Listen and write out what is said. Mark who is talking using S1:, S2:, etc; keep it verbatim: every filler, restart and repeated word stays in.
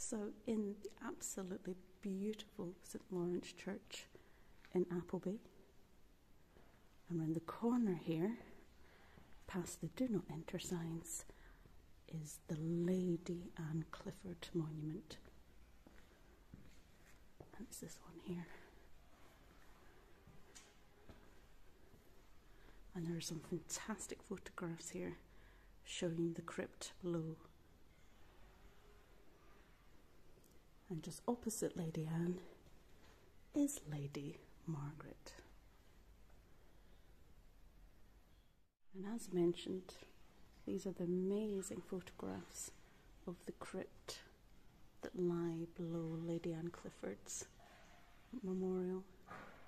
S1: So in the absolutely beautiful Saint Lawrence Church in Appleby, and around the corner here, past the do not enter signs, is the Lady Anne Clifford monument. And it's this one here. And there are some fantastic photographs here showing the crypt below. And just opposite Lady Anne is Lady Margaret. And as mentioned, these are the amazing photographs of the crypt that lie below Lady Anne Clifford's memorial.